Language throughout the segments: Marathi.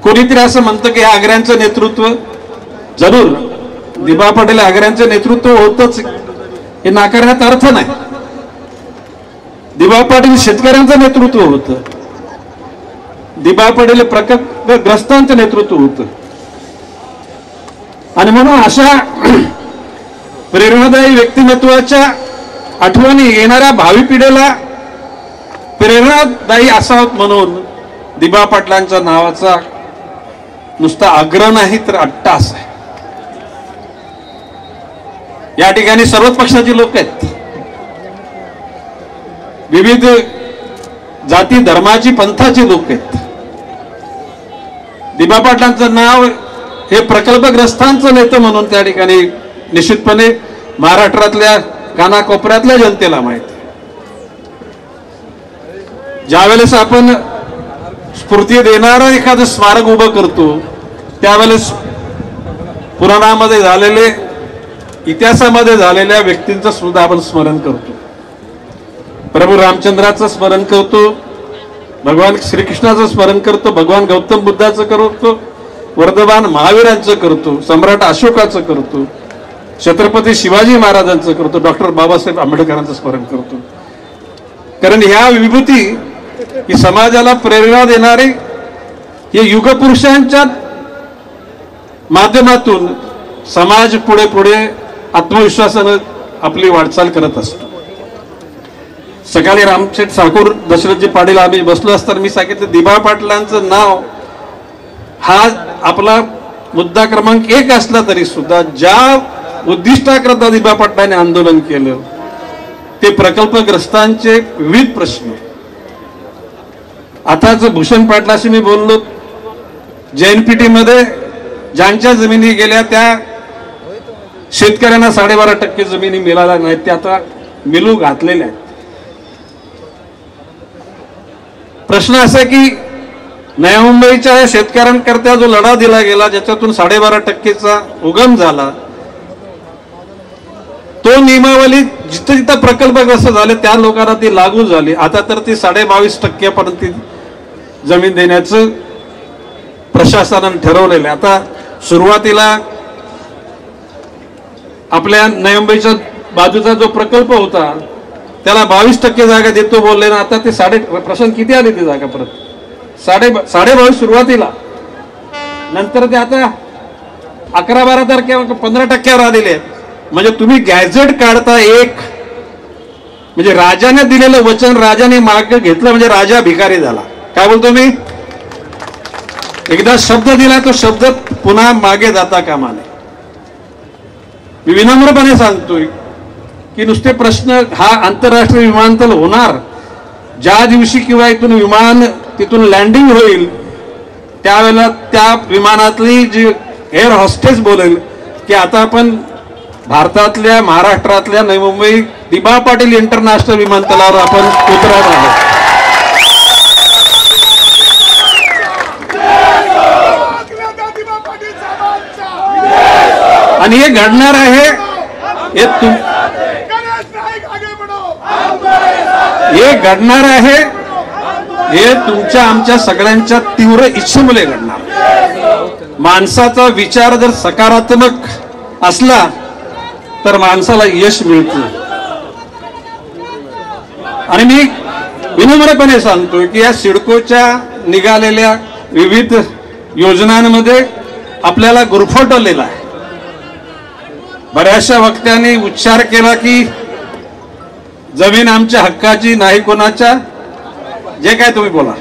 कोणीतरी असं म्हणतं की आग्र्यांचं नेतृत्व, जरूर दिबा पाटील आग्र्यांचं नेतृत्व होतच, हे नाकारण्यात अर्थ नाही. दिबा पाटील शेतकऱ्यांचं नेतृत्व होतं, दिबा पाटील प्रकल्पग्रस्तांचं नेतृत्व होतं. आणि म्हणून अशा प्रेरणादायी व्यक्तिमत्वाच्या आठवणी येणाऱ्या भावी पिढीला प्रेरणादायी असावं म्हणून दिबा पाटलांच्या नावाचा नुसता आग्रह नाही तर अट्टास आहे. या ठिकाणी सर्वच पक्षाची लोक आहेत, विविध जाती धर्माची पंथाची लोक आहेत. दिबा पाटलांचं नाव हे प्रकल्पग्रस्तांचं नेतं म्हणून त्या ठिकाणी निश्चितपणे महाराष्ट्रातल्या कानाकोपऱ्यातल्या जनतेला माहिती. ज्यावेळेस आपण स्फूर्ती देणारं एखादं स्मारक उभं करतो त्यावेळेस पुराणामध्ये झालेले, इतिहासामध्ये झालेल्या व्यक्तींचं सुद्धा आपण स्मरण करतो. प्रभू रामचंद्राचं स्मरण करतो, भगवान श्रीकृष्णाचं स्मरण करतो, भगवान गौतम बुद्धाचं करतो, वर्धमान महावीरांचं करतो, सम्राट अशोकाचं करतो, छत्रपती शिवाजी महाराजांचं करतो, डॉक्टर बाबासाहेब आंबेडकरांचं स्मरण करतो. कारण ह्या विभूती ही समाजाला प्रेरणा देणारे हे युगपुरुषांच्या माध्यमातून समाज पुढे पुढे आत्मविश्वासानं आपली वाटचाल करत असतो. सकाळी रामशेठ ठाकूर, दशरथजी पाटील आम्ही बसलो असताना मी सांगितलं, दिबा पाटलांचं नाव हा आपला मुद्दा क्रमांक 1 असला तरी सुद्धा ज्या उद्दिष्टाकरता दिबा पाटलांनी आंदोलन केलं ते प्रकल्पग्रस्तांचे विविध प्रश्न. आताच भूषण पाटलाशी मी बोललो, JNPT मध्ये ज्यांच्या जमिनी गेल्या त्या शेतकऱ्यांना 12.5% जमिनी मिळाल्या नाहीत, त्या आता मिलू घातलेल्या आहेत. प्रश्न असा की नव्या मुंबईच्या शेतकऱ्यांकरता जो लढा दिला गेला, ज्याच्यातून 12.5%चा उगम झाला, तो नियमावली जिथं जिथं प्रकल्पग्रस्त झाले त्या लोकांना ती लागू झाली. आता तर ती 22.5% पर्यंत जमीन देण्याचं प्रशासनाने ठरवलेलं आहे. आता सुरुवातीला आपल्या नवी मुंबईच्या बाजूचा जो प्रकल्प होता त्याला 22% जागा देतो बोलले ना, आता ते प्रश्न किती आली ती जागा परत 22.5 सुरुवातीला, नंतर ते आता 11-12 तारखेवर 15%वर आलेले आहेत. म्हणजे तुम्ही गॅझेट काढता एक, म्हणजे राजाने दिलेलं वचन राजाने मागे घेतलं म्हणजे राजा भिकारी झाला. काय बोलतो मी, एकदा शब्द दिला तो शब्द पुन्हा मागे जाता कामा नये. मी विनम्रपणे सांगतोय की नुसते प्रश्न, हा आंतरराष्ट्रीय विमानतळ होणार ज्या दिवशी किंवा इथून विमान तिथून लँडिंग होईल त्यावेळेला त्या विमानातली जी एअर हॉस्टेस बोलेल की आता आपण भारतातल्या, महाराष्ट्रातल्या नवी मुंबई दिबा पाटील इंटरनॅशनल विमानतळावर आपण उतरत आहोत. आणि हे घडणार आहे, हे घडणार आहे, हे तुमच्या आमच्या सगळ्यांच्या तीव्र इच्छेमुळे घडणार. माणसाचा विचार जर सकारात्मक असला तर माणसाला यश मिळतं. आणि मी विनम्रपणे सांगतोय की या सिडकोच्या निघालेल्या विविध योजनांमध्ये आपल्याला गुरफटवलेला आहे. बऱ्याचशा वक्त्यांनी उच्चार केला की जमीन आमच्या हक्काची नाही कोणाच्या, जे काय तुम्ही बोला.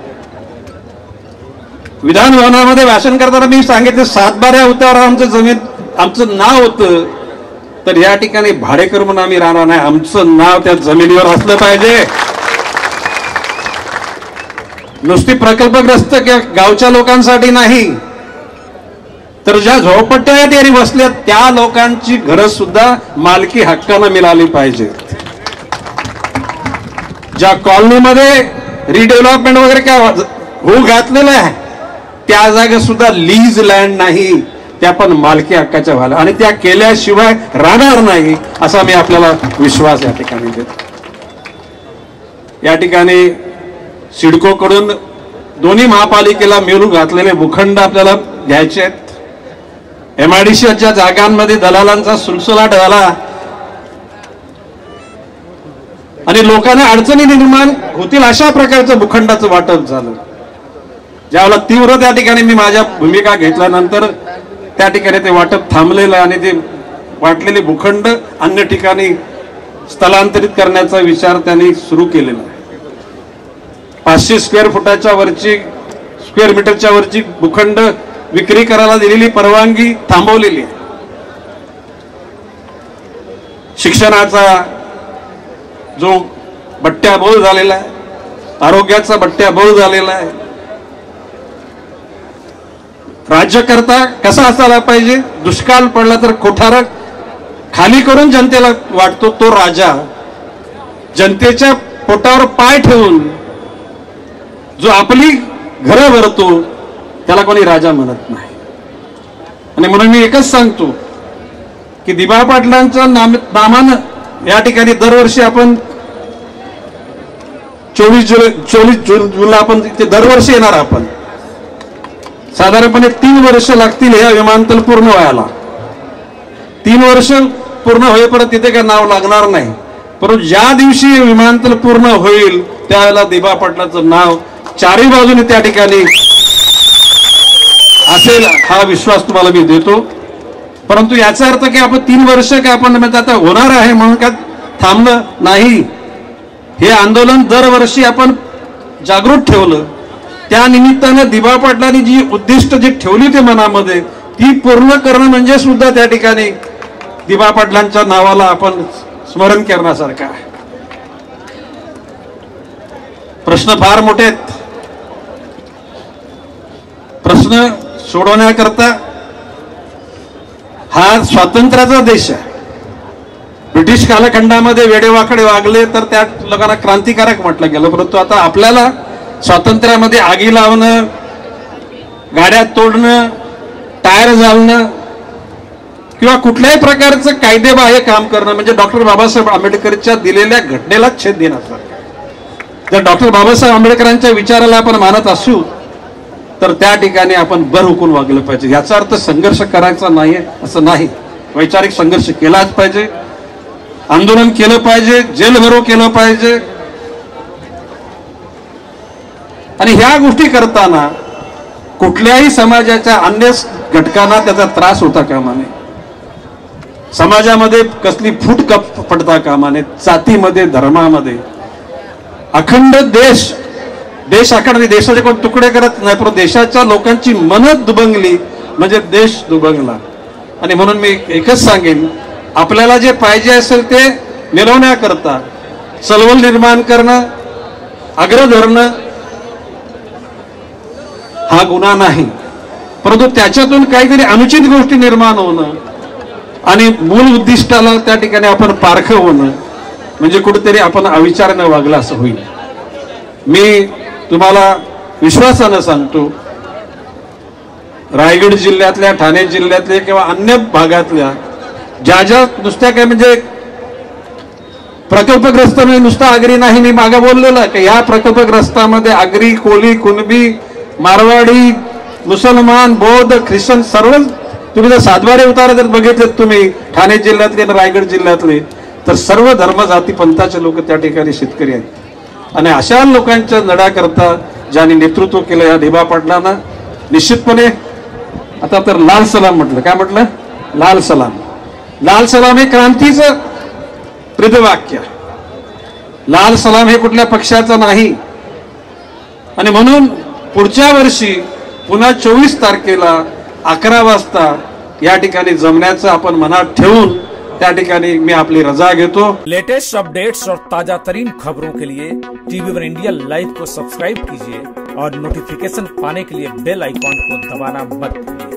विधान भवनामध्ये भाषण करताना मी सांगितलं 7-12 उतावर आमचं जमीन, आमचं नाव होतं, तर या ठिकाणी भाडेकर म्हणून आम्ही राहणार नाही, आमचं नाव त्या जमिनीवर असलं पाहिजे. नुसती प्रकल्पग्रस्त गावच्या लोकांसाठी नाही, तर ज्या झोपडपट्ट्या या ठिकाणी बसल्या त्या लोकांची घरं सुद्धा मालकी हक्कानं मिळाली पाहिजे. ज्या कॉलनीमध्ये रिडेव्हलपमेंट वगैरे काय होऊ घातलेलं आहे त्या जागा सुद्धा लीज लँड नाही, त्या पण मालकी हक्काच्या व्हायला, आणि त्या केल्याशिवाय राहणार नाही असा मी आपल्याला विश्वास या ठिकाणी देतो. या ठिकाणी सिडकोकडून दोन्ही महापालिकेला मिळू घातलेले भूखंड आपल्याला घ्यायचे आहेत. MIDCच्या जागांमध्ये दलालांचा सुलसुलाट झाला आणि लोकांना अडचणी निर्माण होतील अशा प्रकारचं भूखंडाचं वाटप झालं. ज्यावेळेला तीव्र त्या ठिकाणी मी माझ्या भूमिका घेतल्यानंतर त्या ठिकाणी ते वाटप थांबलेलं आणि ते वाटलेले भूखंड अन्य ठिकाणी स्थलांतरित करण्याचा विचार त्यांनी सुरू केलेला आहे. 500 स्क्वेअर मीटरच्या वरची भूखंड विक्री करायला दिलेली परवानगी थांबवलेली आहे. शिक्षणाचा जो बट्ट्याबोळ झालेला आहे, आरोग्याचा बट्ट्याबोळ झालेला आहे. राज्यकर्ता कसा असायला पाहिजे? दुष्काळ पडला तर कोठार खाली करून जनतेला वाटतो तो राजा. जनतेच्या पोटावर पाय ठेवून जो आपली घरं भरतो त्याला कोणी राजा म्हणत नाही. आणि म्हणून मी एकच सांगतो की दिबा पाटलांच्या नामानं या ठिकाणी दरवर्षी आपण 24 जूनला आपण ते दरवर्षी येणार. आपण साधारणपणे 3 वर्ष लागतील या विमानतळ पूर्ण व्हायला. 3 वर्ष पूर्ण होईपर्यंत तिथे काय नाव लागणार नाही. परंतु ज्या दिवशी विमानतळ पूर्ण होईल त्यावेळेला दिबा पाटलाचं नाव चारही बाजूने त्या ठिकाणी असेल हा विश्वास तुम्हाला मी देतो. परंतु याचा अर्थ की आपण 3 वर्ष काय आपण आता होणार आहे म्हणून का थांबलं नाही. हे आंदोलन दरवर्षी आपण जागृत ठेवलं. त्या निमित्तानं दिबा पाटलांनी जी उद्दिष्ट जी ठेवली ते मनामध्ये ती पूर्ण करणं म्हणजे सुद्धा त्या ठिकाणी दिबा पाटलांच्या नावाला आपण स्मरण करण्यासारखं आहे. प्रश्न फार मोठे आहेत. प्रश्न सोडवण्याकरता हा स्वातंत्र्याचा देश आहे. ब्रिटिश कालखंडामध्ये वेडेवाकडे वागले तर त्या लोकांना क्रांतिकारक म्हटलं गेलं. परंतु आता आपल्याला स्वातंत्र्यामध्ये आगी लावणं, गाड्या तोडणं, टायर जाळणं किंवा कुठल्याही प्रकारचं कायदेबाह्य काम करणं म्हणजे डॉक्टर बाबासाहेब आंबेडकरच्या दिलेल्या घटनेला छेद देण्याचा. जर डॉक्टर बाबासाहेब आंबेडकरांच्या विचाराला आपण मानत असू तर त्या ठिकाणी आपण भर हुकून वागलं पाहिजे. याचा अर्थ संघर्ष करायचा नाहीये असं नाही. वैचारिक संघर्ष केलाच पाहिजे, आंदोलन केलं पाहिजे, जेलभरो केलं पाहिजे. आणि ह्या गोष्टी करताना कुठल्याही समाजाच्या अन्य घटकांना त्याचा त्रास होता कामा नये. समाजामध्ये कसली फूट पडता कामा नये. जातीमध्ये, धर्मामध्ये अखंड देश अखंड देशाचे कोण तुकडे करत नाही. पण देशाच्या लोकांची मन दुभंगली म्हणजे देश दुभंगला. आणि म्हणून मी एकच सांगेन, आपल्याला जे पाहिजे असेल ते मिळवण्याकरता चळवळ निर्माण करणं, आग्रह धरणं हा गुन्हा नाही. परंतु त्याच्यातून काहीतरी अनुचित गोष्टी निर्माण होणं आणि मूल उद्दिष्टाला त्या ठिकाणी आपण पारखं होणं म्हणजे कुठेतरी आपण अविचारानं वागलं असं होईल. मी तुम्हाला विश्वासानं सांगतो, रायगड जिल्ह्यातल्या, ठाणे जिल्ह्यातल्या किंवा अन्य भागातल्या ज्या नुसत्या काय म्हणजे प्रकल्पग्रस्त म्हणजे नुसता आगरी नाही. मी मागे बोललेलं की या प्रकल्पग्रस्तामध्ये आगरी, कोली, कुणबी, मारवाडी, मुसलमान, बौद्ध, ख्रिश्चन सर्व. तुम्ही जर सातबारे उतारे जर बघितले तुम्ही ठाणे जिल्ह्यातले आणि रायगड जिल्ह्यातले तर सर्व धर्म जाती पंथाचे लोक त्या ठिकाणी शेतकरी आहेत. आणि अशा लोकांच्या लढ्याकरता ज्यांनी नेतृत्व केलं या दिबा पाटलांना निश्चितपणे आता तर लाल सलाम म्हटलं. काय म्हटलं? लाल सलाम. लाल सलाम हे क्रांतीचं ब्रीदवाक्य. लाल सलाम हे कुठल्या पक्षाचं नाही. आणि म्हणून पुढच्या वर्षी पुन्हा 24 तारखेला 11 वाजता या ठिकाणी जमण्याचं आपण मनात ठेवून त्या ठिकाणी मी आपली रजा घेतो. लेटेस्ट अपडेट्स और ताजा तरीन खबरों के लिए TV1 इंडिया लाइव को सब्सक्राइब कीजिए और नोटिफिकेशन पाने के लिए बेल आइकॉन को दबाना मत भूलिए.